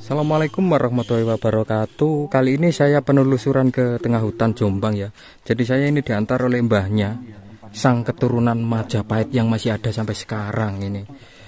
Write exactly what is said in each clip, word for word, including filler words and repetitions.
Assalamualaikum warahmatullahi wabarakatuh. Kali ini saya penelusuran ke tengah hutan Jombang ya. Jadi saya ini diantar oleh mbahnya, sang keturunan Majapahit yang masih ada sampai sekarang ini.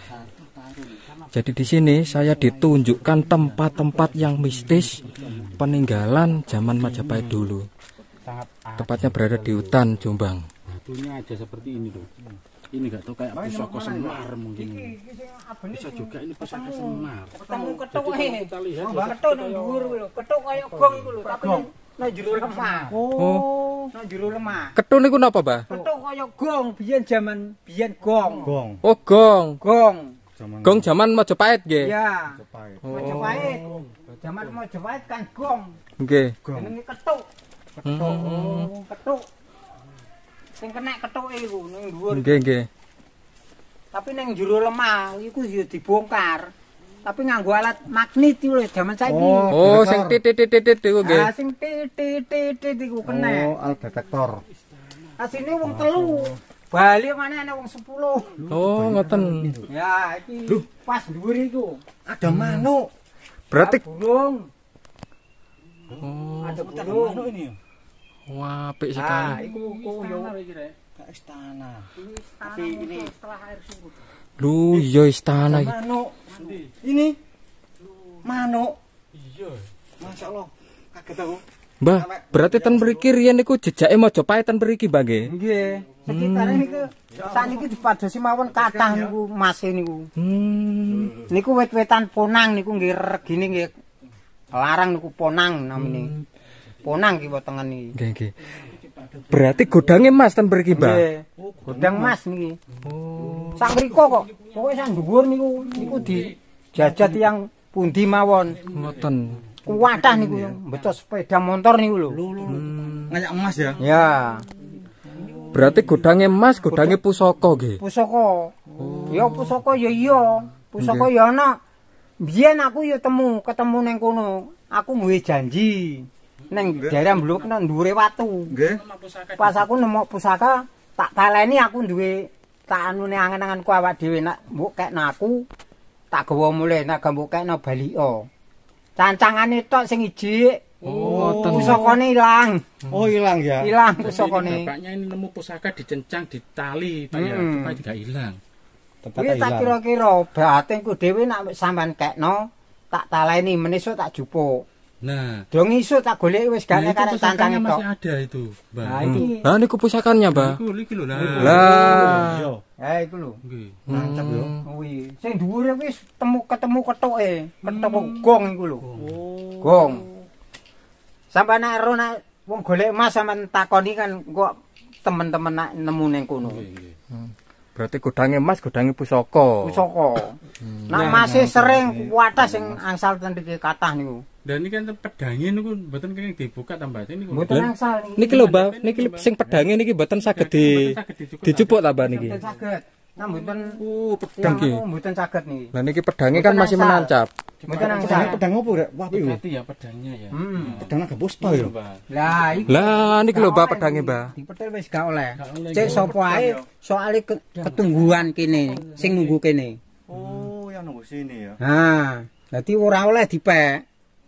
Jadi di sini saya ditunjukkan tempat-tempat yang mistis peninggalan zaman Majapahit dulu. Tepatnya berada di hutan Jombang. Batunya aja seperti ini tuh. Ini enggak tahu kayak pusaka Semar mungkin. Bisa juga ini pusaka Semar. Ketemu ketuk e. Kita lihat ketuk nang dhuwur lho. Ketuk kaya gong iku lho, tapi nang jero lemah. Oh, nang jero lemah. Ketuk niku napa, Mbah? Ketuk kaya gong, biyen zaman biyen gong. Gong. Oh, gong. Gong. Gong zaman Majapahit nggih. Iya. Majapahit. Majapahit. Zaman Majapahit kan gong. Nggih. Jenenge ketuk. Ketuk. Ketuk. Sing kena ketuke iku ning dhuwur. Nggih, nggih. Tapi ning jero lemah iku ya dibongkar. Tapi nganggo alat magnet iku lho jaman saiki. Oh, sing titit-titit iku nggih. Ah, sing titit-titit iku kena. Oh, alat detektor. Asine wong telu. Bali mana ana wong sepuluh. Oh, ngoten. Ya, iki pas dhuwur iku. Ada manuk. Berarti burung. oh, Ada burung. Manuk ini. wah, apik Ah, sekali. iku koyo Istana. tapi ini setelah air surut. Lu iya istana iki. Manuk. Ini manuk. Iya. Masyaallah. Kaget aku. Mbah, berarti ten mriki riyen niku jejake Majapahit ten mriki, Mbah nggih. Nggih, sekitar niku saniki dipadosi mawon kathah niku Mas niku. Hmm. Niku wit-witan ponang niku nggih regine nggih larang niku ponang namine. Ponang ki wetengen iki. Nggih, nggih. Berarti godange Mas ten mriki, Mbah. Nggih. Godang Mas niki. Oh. Sak mriko kok. Pokoke sak dhuwur niku niku dijajah tiyang pundi mawon. Ngoten. Kuwathah niku beto sepeda motor niku lho. Hmm. Kayak emas ya. Ya, Berarti godange Mas, godange pusaka nggih. pusaka. Ya pusaka ya iya. Pusaka ya ana. Biyen aku ya temu, ketemu ning kono. Aku duwe janji. Ning daerah Bluk nang dhuwure watu. Nggih. Pas aku nemu pusaka, tak taleni aku duwe tak anune angen-angenku awak dhewe nak mbok kekno aku. Tak gawa mulih nak mbok kekno balika. Cancangane tok sing ijik. Oh, pusakane ilang. Oh, hilang ya. Ilang pusakane. Bapaknya ini nemu pusaka dicencang di tali Pak ya, Hmm. supaya tidak hilang. Iki tak kira-kira batinku dhewe nak sampean kekno, tak taleni menisuk tak jupuk. Nah, Dong iso tak goleki wis gak nah, itu karek pusakanya cancange tok. masih ada itu, Mbak. Nah, Itu, iki. Lah niku pusakannya, Mbah. Iku iki lho lah. Lah. Yo. Ha iku lho. Nggih. Nancep yo. Kuwi sing dhuwure wis temu ketemu kethuke, ketemu gong iku lho. Gong. Sampai nek ero nek wong golek emas sampean takoni kan kok temen-temen nak nemu ning kono. Berarti godange Mas, godange pusaka. Pusaka. Nak masih sering kuwathah sing angsal ten iki kathah niku. Dan ini kan pedangnya niku mboten kenging dibuka tambah ini kok. Mboten angsal Niki lho, Mbah, niki sing pedange niki mboten saged di dijupuk ta, Mbah niki. Mboten saged. Nah mboten Oh, pedang iki. mboten saged niki. Lah niki pedange kan masih menancap. Mboten Pedang angsal. pedang opo rek? Wah, piye? Hati ya pedangnya ya. Hmm. Pedang naga puspa yo. Lah iki Lah niki lho, Mbah pedange, Mbah. dipetel wis gak oleh. Gak oleh, Cek sapa ae soalé ke- ketungguan kene sing nunggu kene. Oh, yang nunggu sini ya. Nah, dadi ora oleh dipek.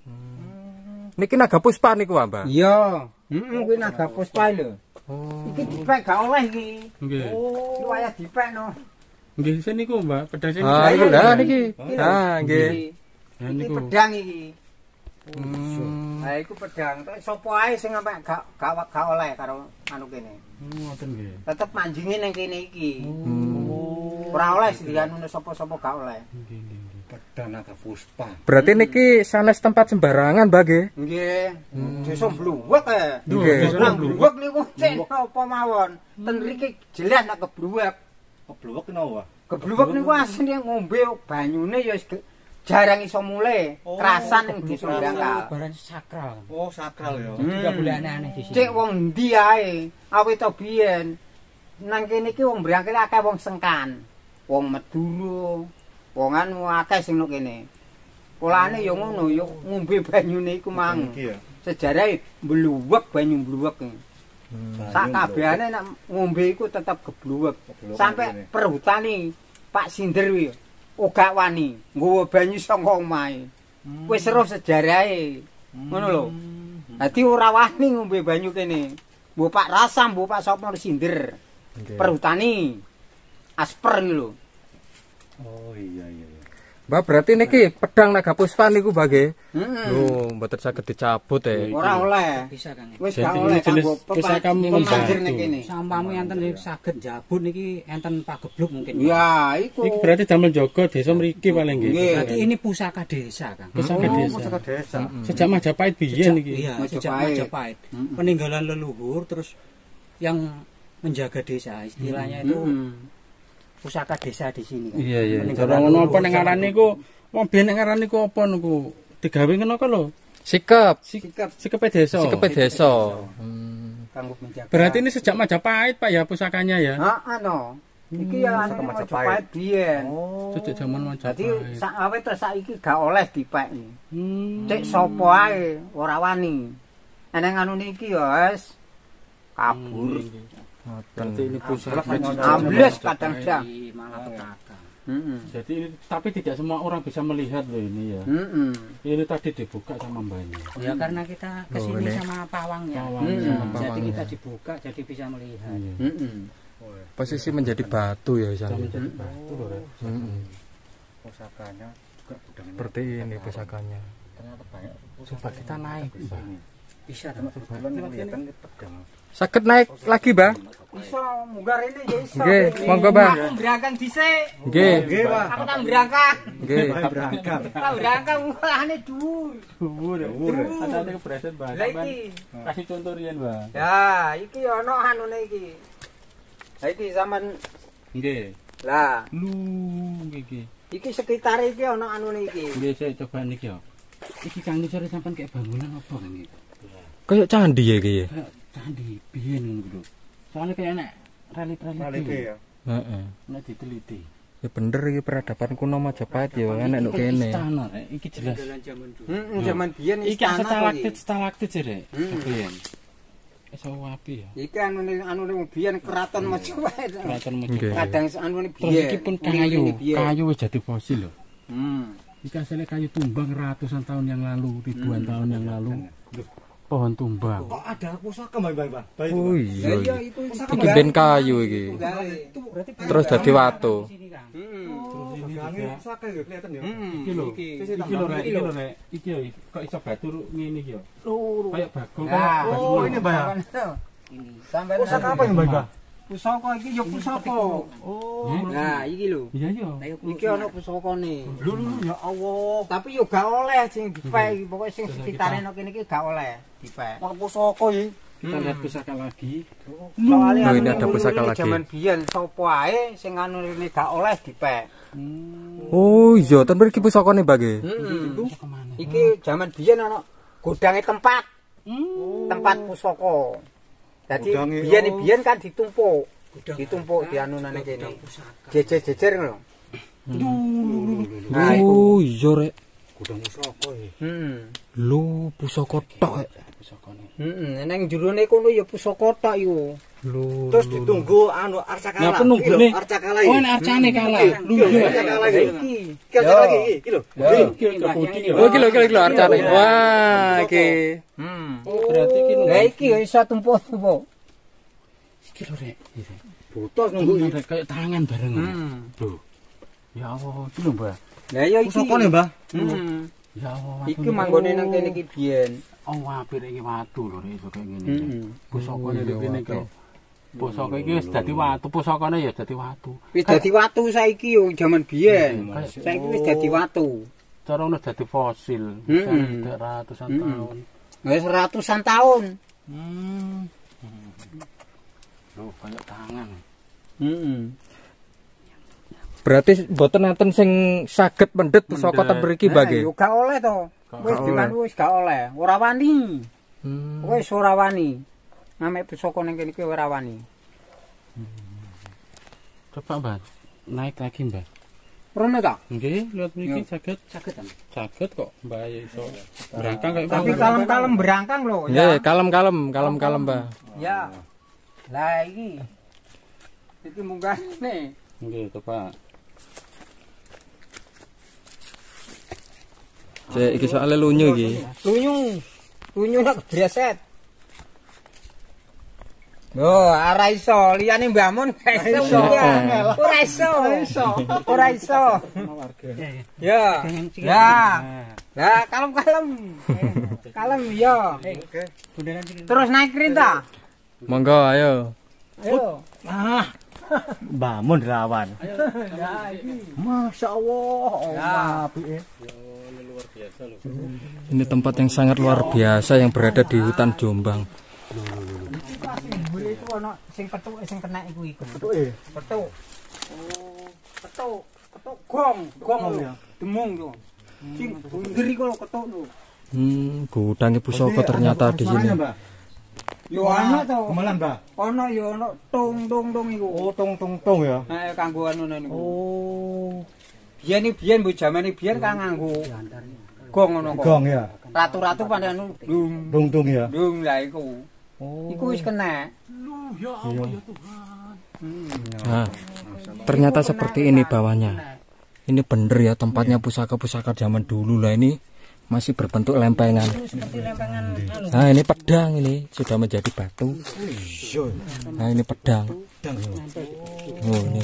Niki naga puspa niku, Mbah. Iya. Heeh, kuwi naga puspa lho. Oh. Iki dipek gak oleh iki. Nggih. Iki wayah dipek no. Nggih, sini niku, Mbak, pedang sini. Ah, iki lah niki. Iki lho. Ah, nggih. Iki. Nah, Iki niku. pedang iki. Hmm. Nah, iku pedang. Tok sapa ae sing sampe gak gak gak oleh karo anu kene. Oh, ngoten nggih. Tetep manjinge ning kene iki. Hmm. Ora oleh sedian sapa-sapa gak oleh. Nggih, nggih, nggih. Pedang naga puspa. Berarti niki sanes tempat sembarangan, Mbah nggih. Nggih. Desa Bluwek e. Nggih. Desa Bluwek niku cek apa mawon. Ten mriki jelas nek kebluwek. Keblok kenapa? Kebluwek niku asline ngombe banyune ya wis ge- jarang iso mule. Kerasan ning desa Ndangkal. Barang sakral. Oh, sakral yo. Tidak boleh aneh-aneh di sini. Cek wong ndi ae. Awit to biyen. Nang kene iki wong brangkele akeh wong sengkan. Wong Madura. Wong anu akeh sing nang kene. Polane ya ngono, ya ngombe banyune iku mang. Iki ya. Sejarahe mbluwek banyu mbluwek. Sak kabehane nek ngombe iku tetep gebluwek. Sampai perhutani Pak Sindir kuwi ora wani nggawa banyu saka omahe. Wis seruh sejarahe. Ngono lho. Dadi ora wani ngombe banyu kene. Mbok Pak Rasam, mbok Pak sapa sindir. Nggih. Perhutani. Asper iki lho. Oh iya iya. Mbak berarti niki pedang naga puspa niku bage. Heeh. Lho, mboten saged dicabut e. Ora oleh. Bisa Kang. Wis Jadi gak ini oleh jenis kanggo pusaka pemanjer membantu. ning kene. Sampami enten sing saged jabut niki enten pagebluk mungkin. Ya, iku. Iki berarti damel Joko desa mriki paling nggih. Nggih. Berarti ini pusaka desa Kang. Pusaka desa. desa. Sejak Majapahit biyen iki. Iya, sejak Majapahit. Majapahit. Peninggalan leluhur terus yang menjaga desa istilahnya itu pusaka desa di sini kan. Iya iya. Peninggalan Cara ngono apa leluhur ning zaman ngarane iku wong biyen ning ngarane iku apa niku? Digawe ngono kok lho. Sikep, Sikap Sikepe desa. sikepe desa. Hmm. kanggo menjaga. Berarti ini sejak Majapahit Pak ya pusakanya ya. Heeh no. Iki ya anu Majapahit biyen. Sejak zaman Dadi Majapahit. sak awet terus saiki gak oleh dipek. Hmm. Cek sapa ae ora wani. Eneng anu niki ya wis kabur. Berarti ini pusaka. Ambles kadang-kadang. Dari malapetaka. Heeh. Jadi ini tapi tidak semua orang bisa melihat loh ini ya. Heeh. Ini tadi dibuka sama mbaknya. Ya karena kita kesini ini. sama pawangnya. Pawang Hmm. sama Jadi pawangnya. kita dibuka jadi bisa melihat. Iya. Heeh. Posisi menjadi batu ya Bisa sana. menjadi batu loh. Rek. Hmm. Pusakanya juga budang. Seperti ini pusakanya. Ternyata banyak. Coba kita naik. Mbak. Bisa Kang. Kelihatan pedang. Saged naik lagi, Mbah? Iso munggah rene ya iso. Nggih, monggo, Mbah. Aku berangkang dhisik. Nggih. Aku tak berangkang. Nggih. Tak berangkang mulane dhuwur. Dhuwur ya. Dhuwur. Ada keberatan Mbak. Lah iki. Kasih contoh riyen, Mbak. Ya, iki ana anune iki. Lah iki sampean Nggih. lah, Lu iki. iki sekitar iki ana anune iki. Nggih, saya coba niki ya. Iki Kang Nisore sampean kayak bangunan apa Kang iki? Kayak candi ya iki ya. Kayak candi biyen ngono lho. Soalnya kayak enak relit-relit ya. Heeh. Nek diteliti. Ya bener iki peradaban kuno Majapahit ya enek Iki nduk kene. istana, Rek. Iki jelas. Jalan zaman dulu. Heeh, zaman biyen Iki istana kok stalaktit iki. stalaktit sih, Rek. Hmm. Biyen. Iso api ya. Iki anune anune biyen keraton Majapahit. Keraton Nggih. Majapahit. Kadang anune Terus biyen. iki pun kayu, Ini biyen. kayu wis jadi fosil loh. Hmm. Iki hasilnya kayu tumbang ratusan tahun yang lalu, ribuan tahun yang lalu. Pohon tumbang. Kok ada pusaka Mbak Mbak? Mbak? Baik. Oh Ya iya. iya iya. itu Iki ben kayu iki. Itu berarti Terus dadi watu. Di sini Kang. Heeh. Terus ini Gangnya juga. pusaka ya kelihatan ya. Heeh. Iki lho. Iki. Iki lho, Rek. Iki lho, Rek. Iki lho, kok iso batu ngene iki yo. Kayak bagong Nah, kayak batu. oh, ini, Mbak, ya? Ini. Sampai Pusaka apa ya Mbak Mbak? Pusaka iki ya pusaka. Oh. Nah, iki lho. Iya yo. Ayo Iki ana pusakane. Lu lu lu, ya Allah. Tapi yo gak oleh sing dipek iki, pokoke sing sekitare nek kene iki gak oleh dipek. Mana pusaka ya? Kita lihat pusaka lagi. Soale Oh, ini ada pusaka lagi. Zaman biyen sapa ae sing anu rene gak oleh dipek. Oh iya, ten mriki pusakane bage. Heeh. Kemana? Iki zaman biyen ana godange tempat. Tempat pusaka. Dadi Godange, biyen oh. biyen kan ditumpuk. Ditumpuk di anu nane kene. Jejer-jejer ngono. Nah, iku. Oh iya rek. Gudang pusaka ya. Heeh. Lho pusaka tok. Rek. Pusakane. Heeh, nang jerone kono ya pusaka tok iku. Lho. Terus ditunggu anu Arcakala. Nah, penunggune. Iki lho, Arcakala Oh, iki. ini arcane kalah. Lu Iki lho, yo. Arcakala iki. Iki. Iki Arcakala iki, iki lho. Iki kebudi yo. Oh iki lho iki lho, iki lho arcane. Wah, iki. Hmm. Oh, berarti iki lho. Lah iki ya iso tumpuk-tumpuk. Iki lho, Rek. Iki. Butos nunggu Nunggu iki. kayak tangan bareng. Hmm. Loh. Ya Allah, iki lho, Mbak. Lah ya iki. Pusakane, Mbah. Hmm. Ya Allah. Iki manggone nang kene iki biyen. Oh, apik iki watu lho, Rek, iso kayak ngene. Heeh. Pusakane Oh, iya, kene watu. kok. Pusaka iki wis dadi watu, pusakane ya dadi watu. Wis dadi watu saiki yo jaman biyen. Hmm. Saiki wis dadi watu. Cara ngono dadi fosil. Hmm. Bisa ratusan Hmm. tahun. Wis ratusan tahun. Hmm. Loh, kayak tangan. Heeh. Berarti mboten enten sing saged mendhet pusaka ten mriki bage. Yo gak oleh to. Wis oleh. diman wis gak oleh. Ora wani. Hmm. Wis ora wani. Ame pusaka ning kene iki ora wani. Coba, Mbak. Naik lagi, Mbak. Rono ta? Nggih, lihat mriki Yo. saged. Saged Kang. Saged kok, Mbak ya iso. Berangkang kayak Tapi bangun. kalem-kalem berangkang lho Nggih, ya. kalem-kalem, kalem-kalem, Mbah. Ya. Lah iki. Iki munggahne. Nggih, coba. Cek iki soalnya lunyu iki. Lunyu. Lunyu nak dreset. Oh, ora iso, liyane Mbah Mun gak iso. Ora iso. Ora iso. Ya. Ya. Lah, kalem-kalem. Kalem ya. Terus naik kereta. Monggo ayo. Ayo. Ah. Bangun rawan. Masya Allah. Allah apike. Luar biasa loh. Ini tempat yang sangat luar biasa yang berada di hutan Jombang. Itu ana sing petuk sing kena iku iku. Petuke. Petuk. Oh, petuk. Petuk gong, gong ya. Demung yo. Sing bunder iku lho ketuk lho. Hmm, gudang pusaka ternyata di sini. Yo ana to. Gemelan, Mbak. Ana yo ana tung tung tung iku. Oh, tung tung tung ya. Nek kanggo anu niku. Oh. Biyen iki biyen mbok jamane biyen kan nganggo gong ngono kok. Gong ya. Ratu-ratu pandai anu dung Tung tung ya. dung lah iku. Oh. Iku wis kena. Lu ya Allah ya Tuhan. Nah, ternyata seperti ini bawahnya. Ini bener ya tempatnya pusaka-pusaka zaman dulu lah ini masih berbentuk lempengan. Nah ini pedang ini sudah menjadi batu. Nah ini pedang. Oh ini.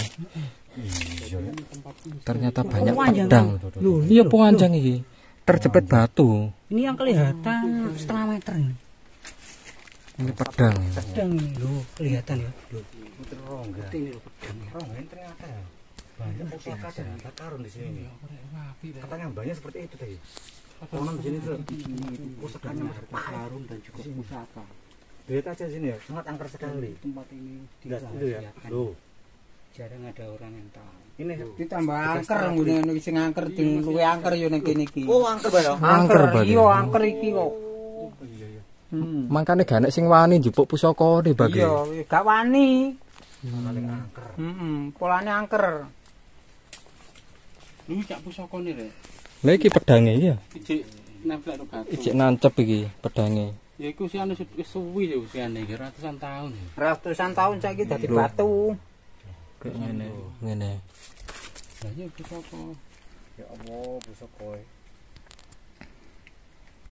Ternyata banyak pedang. Iya panjang ini. Terjepit batu. Ini yang kelihatan setengah meter ini. Ini pedang. Pedang ini loh, kelihatan ya. Rongga. Ini lho pedang. Rongga ternyata ya. Banyak pusaka ternyata karun di sini. Katanya banyak seperti itu tadi. Orang di sini tuh pusakanya karun dan juga pusaka. Lihat aja sini ya, sangat angker sekali. Tempat ini Lihat itu ya. Loh, jarang ada orang yang tahu. ini Ditambah angker ngene iki sing angker ding luwe angker yo ning kene iki. oh angker Pak ya. Angker, Pak. Iya, angker iki kok. Hmm. Makanya gak ada sing wani njupuk pusaka nih bagi. Iya, gak wani. Paling angker. Heeh, polane angker. Lu cak pusaka nih rek. Lah iki pedange iya. Ijik nempel karo batu. Ijik nancep iki pedange. Ya iku sih anu suwi ya usiane ratusan tahun. Ratusan tahun saiki dadi batu. Kayak ngene. Ngene. Lah ya pusaka. Ya Allah, pusaka.